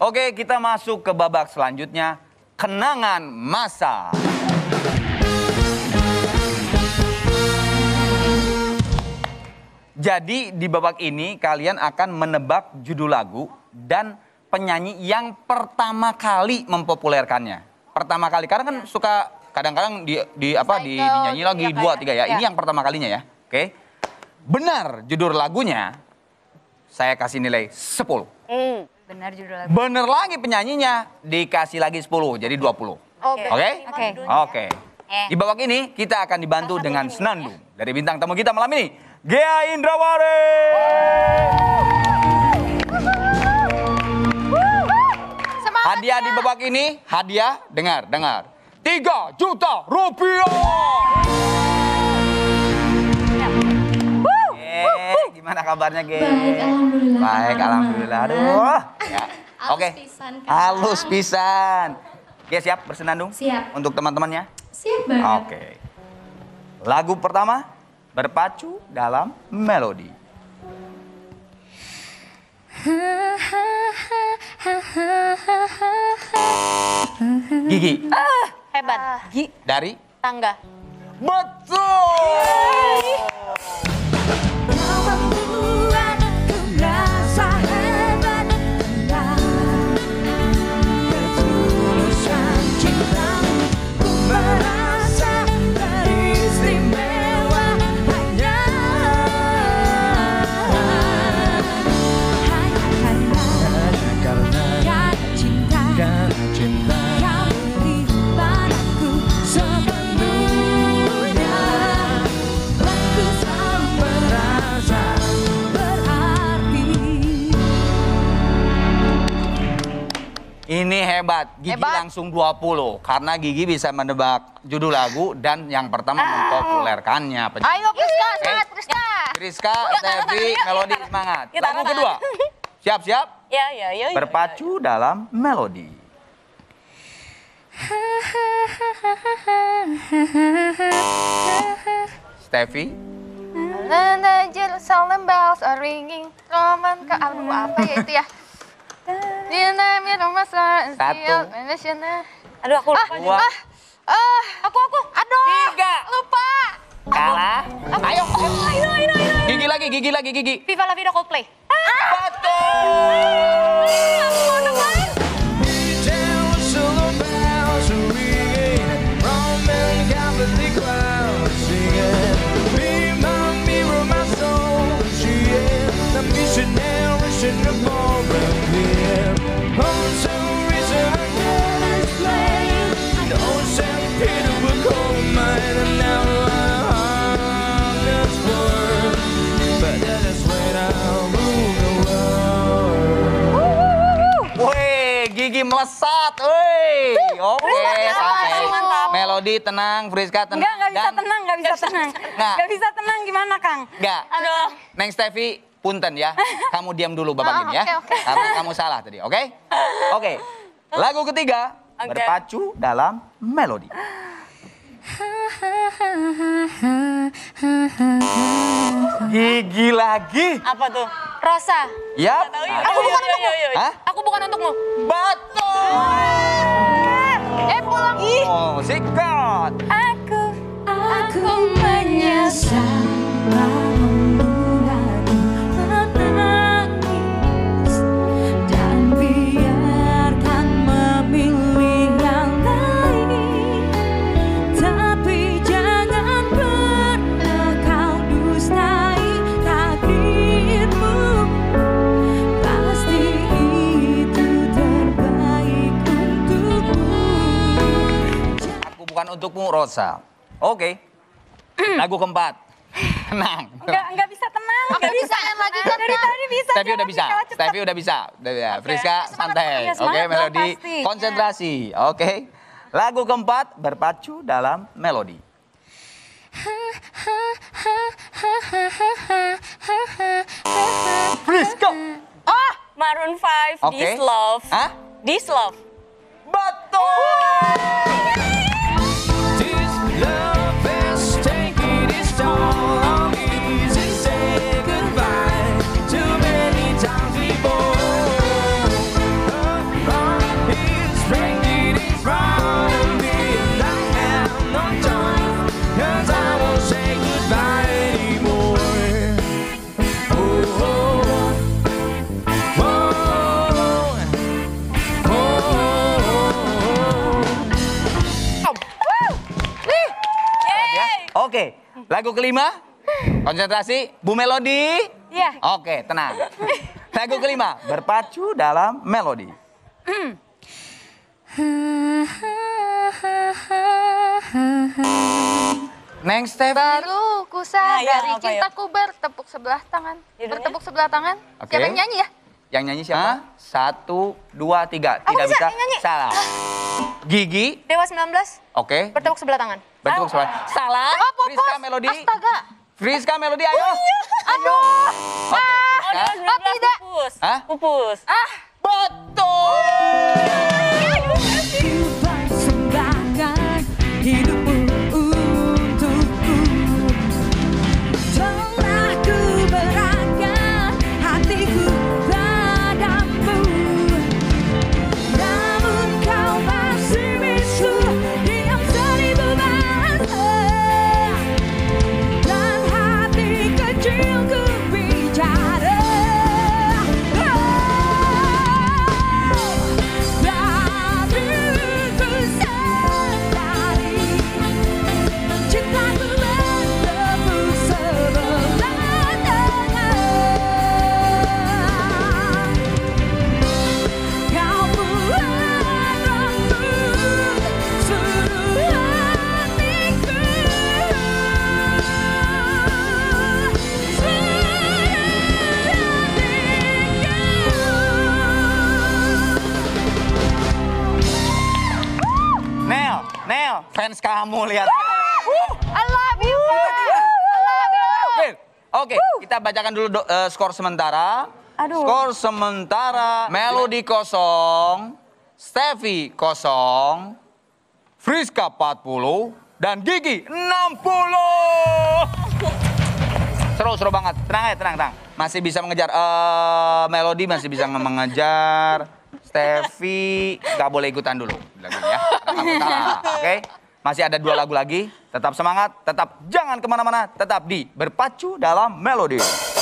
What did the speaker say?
Oke, kita masuk ke babak selanjutnya, kenangan masa. Jadi di babak ini kalian akan menebak judul lagu dan penyanyi yang pertama kali mempopulerkannya. Pertama kali, karena kan suka kadang-kadang dinyanyi lagi 2, 3 ya. Ini yang pertama kalinya ya. Oke. Benar judul lagunya, saya kasih nilai 10. Benar judul lagu. Bener lagi penyanyinya, dikasih lagi 10, jadi 20. Oke? Oke. Di babak ini kita akan dibantu dengan senandung dari bintang tamu kita malam ini, Ghea Indrawari. Hadiah di babak ini, hadiah, dengar. 3 juta rupiah. Gimana kabarnya, Ge? Baik, alhamdulillah. Baik, alhamdulillah. Aduh. Ya. Oke. Halus pisan. Ge, siap bersenandung? Siap. Untuk teman-temannya? Siap banget. Oke. Lagu pertama, berpacu dalam melodi. Gigi. Hebat. Dari? Tangga. Betul! Ini hebat, Gigi langsung 20. Karena Gigi bisa menebak judul lagu dan yang pertama mempopulerkannya. Ayo Priska, semangat Priska. Priska, Stevi, Melody semangat. Lagu kedua, siap-siap? Ya. Berpacu dalam melodi. Stevi. Solemn bells are ringing. Roman ke album apa ya itu ya? Aduh, aku lupa. Aku. Aduh. 3. Lupa. Kalah. Ayo. Gigi lagi. Viva la vida Coldplay. Betul. Aku mau nebain. Gigi melesat, woi. Oke, sampai. Melody tenang, Priska tenang. Enggak bisa tenang. Enggak bisa tenang gimana, Kang? Enggak. Aduh. Neng Stevi, punten ya. Kamu diam dulu babak ini ya. Oke. Karena kamu salah tadi, oke? Oke. Lagu ketiga, berpacu dalam melodi. Gigi lagi. Apa tuh? Rosa. Yap. Aku bukan untukmu. Hah? Aku bukan untukmu. Betul. Pulang. Oh, sikat. Aku menyesal membuatmu menangis dan biarkan memilih yang lain, tapi jangan pernah kau dustai takdirmu, pasti itu terbaik untukmu. Aku bukan untukmu, Rosa. Oke. Lagu keempat. Tenang. Enggak bisa tenang. Aku bisa yang lagi kan. Dari tadi bisa. Stevi udah bisa. Stevi udah bisa. Friska santai. Iya, semangat Oke, dong Melody pasti. konsentrasi. Oke. Lagu keempat berpacu dalam melodi. Friska. Maroon 5, Oke. This Love. Hah? This Love. Betul. Oke, lagu kelima. Konsentrasi, Bu Melodi. Iya. Oke, tenang. Lagu kelima, berpacu dalam melodi. Neng Steffi. Baru ku Nah, ya, sadari apa, cintaku bertepuk sebelah tangan. Judulnya? Bertepuk sebelah tangan. Oke. Siapa yang nyanyi ya? Yang nyanyi siapa? 1, 2, 3. Tidak bisa bisa. yang nyanyi. Salah. Gigi. Dewa 19, Oke. bertepuk sebelah tangan. Bertepuk sebelah. Salah. Oh, Popos. Friska Melodi. Astaga. Friska Melodi, ayo. Aduh. Oke, Friska. Oh, tidak. Pupus. Hah? Pupus. Betul. Persembahkan hidupmu untukku. Telah ku berangkat hatiku padamu, namun kau masih bisu diam seribu bahasa, dan hati kecilku bicara. Nel, fans kamu lihat. I love you. I love you. Oke, kita bacakan dulu skor sementara. Aduh. Skor sementara, Melodi 0, Steffi 0, Friska 40, dan Gigi 60. Seru banget. Tenang ya, tenang. Masih bisa mengejar, Melodi masih bisa mengejar. Steffi nggak boleh ikutan dulu lagunya ya. Takut kalah, oke? Masih ada 2 lagu lagi. Tetap semangat, tetap jangan kemana-mana, tetap di Berpacu Dalam Melodi.